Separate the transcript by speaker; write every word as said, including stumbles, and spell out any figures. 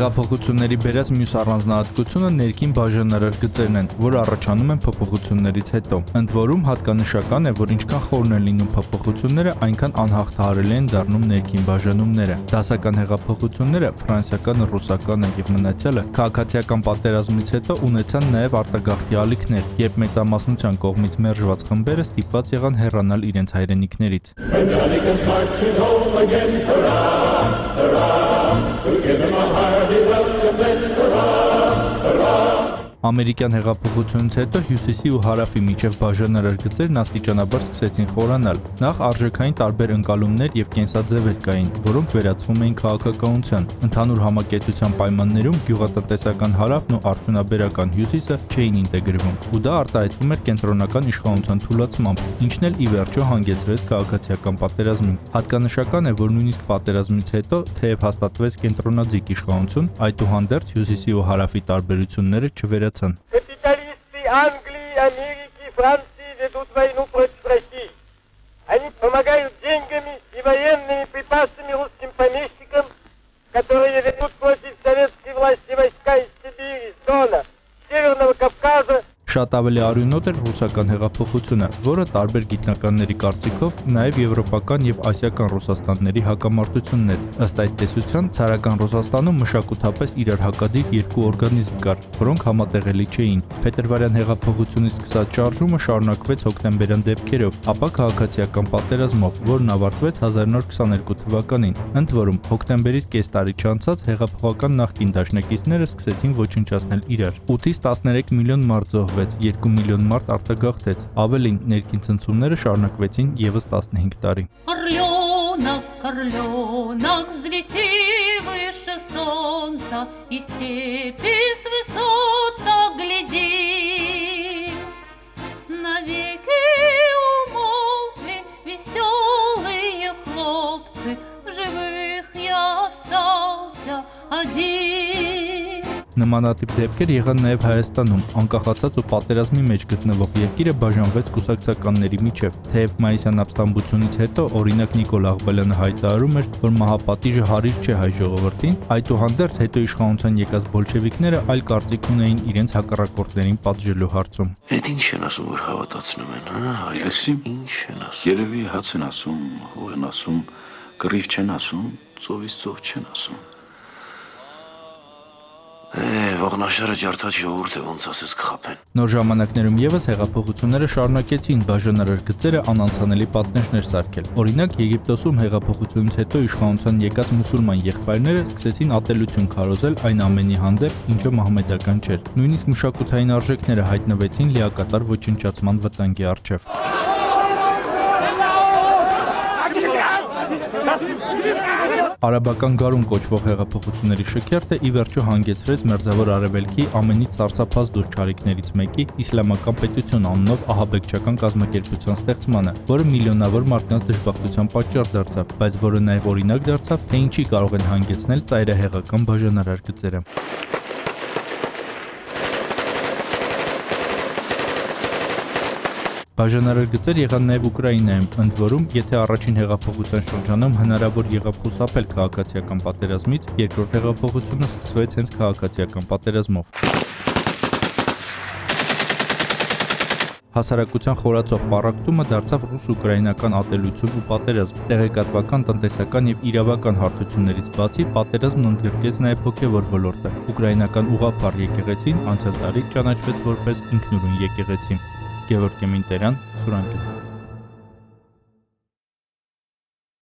Speaker 1: Հեղափոխությունների բերած մյուս առանձնահատկությունը ներքին բաժանարար գծերն են, որ առաջանում են փոփոխություններից հետո։ Ընդ որում հատկանշական է, որ ինչքան խորն են լինում փոփոխությունները, այնքան անհաղթահարելի են դառնում ներքին բաժանումները։ Դասական հեղափոխությունները, ֆրանսիականը, ռուսականը եւ մնացյալը քաղաքացիական պատերազմից հետո ունեցան նաեւ արտագաղթի ալիքներ, երբ մեծամասնության կողմից մերժված խմբերը ստիպված եղան հեռանալ իրենց հայրենիքներից։ Ամերիկյան հեղափոխությունից հետո հյուսիսի ու հարավի միջև բաժանարար գծերն աստիճանաբար սկսեցին խորանալ։ Նախ արժեքային տարբեր ընկալումներ եւ կենսաձևեր կային, որոնք վերածվում էին քաղաքականության։ Ընդհանուր համակեցության պայմաններում գյուղատնտեսական հարավն ու արդյունաբերական հյուսիսը չէին ինտեգրվում, ու դա արտահայտվում էր կենտրոնական իշխանության թուլացմամբ, ինչն էլ ի վերջո հանգեցրեց քաղաքացիական պատերազմին։ Հատկանշական է, որ նույնիսկ պատերազմից հետո, թեև հաստատվեց կենտրոնաձիգ իշխանություն, այդուհանդերձ հյուսիսի ու հարավի տարբերությունները չվերացան.
Speaker 2: Капиталисты Англии, Америки, Франции ведут войну против России. Они помогают деньгами и военными припасами русским помещикам, которые ведут против советской власти войска из Сибири, с Дона, Северного Кавказа.
Speaker 1: Շատ ավելի արյունոտ էր ռուսական հեղափոխությունը, որը տարբեր գիտնականների կարծիքով նաև եվրոպական եւ ասիական Ռուսաստանների հակամարտությունն էր։ Ըստ այդ տեսության, ցարական Ռուսաստանում մշակութապես իրար հակադիր երկու օրգանիզմ կար, որոնք համատեղելի չէին։ Փետրվարյան հեղափոխությունից սկսած շարժումը շարունակվեց հոկտեմբերյան դեպքերով, ապա քաղաքացիական պատերազմով, որն ավարտվեց հազար նոր քսաներկու թվականին։ Ընդ որում, հոկտեմբերից կես տարի չանցած հեղափոխական նախկին դաշնակիցները սկսեցին ոչնչացնել իրար։ ութից տասներեք միլիոն մարդ զոհվեց, երկու միլիոն մարդ արտագաղթեց։ Ավելին, ներքին ցնցումները շարունակվեցին ևս տասնհինգ տարի։
Speaker 3: Орленок, орленок, взлети выше солнца, и степи с высот огляди. Навеки умолкли веселые хлопцы, в живых я остался один.
Speaker 1: Նմանատիպ դեպքեր եղան նաև Հայաստանում, անկախացած ու պատերազմի մեջ գտնվող երկիրը բաժանվեց կուսակցականների միջև, թեև մայիսյան ապստամբությունից հետո օրինակ Նիկոլ Աղբալյանը հայտարարում էր, որ մահապատիժը հարիր չէ հայ ժողովրդին, այդուհանդերձ հետո իշխանության եկած բոլշևիկները այլ կարծիք ունեին իրենց հակառակորդներին պատժելու հարցում։
Speaker 4: Այդ ինչ են ասում, որ հավատացնում են, հա, հայեցի ինչ են ասում։ Երևի հաց են ասում, ու են ասում, կռիվ չեն ասում, ծովից ծով չեն ասում։ Ողնաշարը ջարդած ժողովուրդ է, ոնց ասես կխաբեն։
Speaker 1: Նոր ժամանակներում ևս հեղափոխությունները շարունակեցին բաժանարար գծերը անանցանելի պատնեշներ սարքել։ Օրինակ Եգիպտոսում հեղափոխությունից հետո իշխանության եկած մուսուլման եղբայրները սկսեցին ատելություն քարոզել այն ամենի հանդեպ, ինչը մահմեդական չէր։ Նույնիսկ մշակութային արժեքները հայտնվեցին լիակատար ոչնչացման վտանգի առջև։ Արաբական գարուն կոչվող հեղափոխությունների շքերթը ի վերջո հանգեցրեց Մերձավոր Արևելքի ամենից սարսափած դուրչարիքներից մեկի իսլամական պետություն անունով ահաբեկչական կազմակերպության ստեղծմանը, որը միլիոնավոր մարդկանց դժբախտության պատճառ դարձավ, բայց որը նաև օրինակ դարձավ, թե ինչի կարող են հանգեցնել ծայրահեղական բաժանարար գծերը։ Բաժանարար գծեր եղան նաև Ուկրաինայում, ընդ որում, եթե առաջին հեղափոխության շրջանում հնարավոր եղավ խուսափել քաղաքացիական պատերազմից, երկրորդ հեղափոխությունը սկսվեց հենց քաղաքացիական պատերազմով։ Հասարակության խորացող պառակտումը դարձավ ռուս-ուկրաինական ատելություն ու պատերազմ։ Տեղեկատվական, տնտեսական եւ իրավական հարթություններից բացի պատերազմն ընդգրկեց նաև հոգեվոր ոլորտը։ Ուկրաինական ուղղափառ եկեղեցին անցյալ տարի ճանաչվեց որպես ինքնուրույն եկեղեցի։ Գևորգ Կեմինտերյան, Սուրան։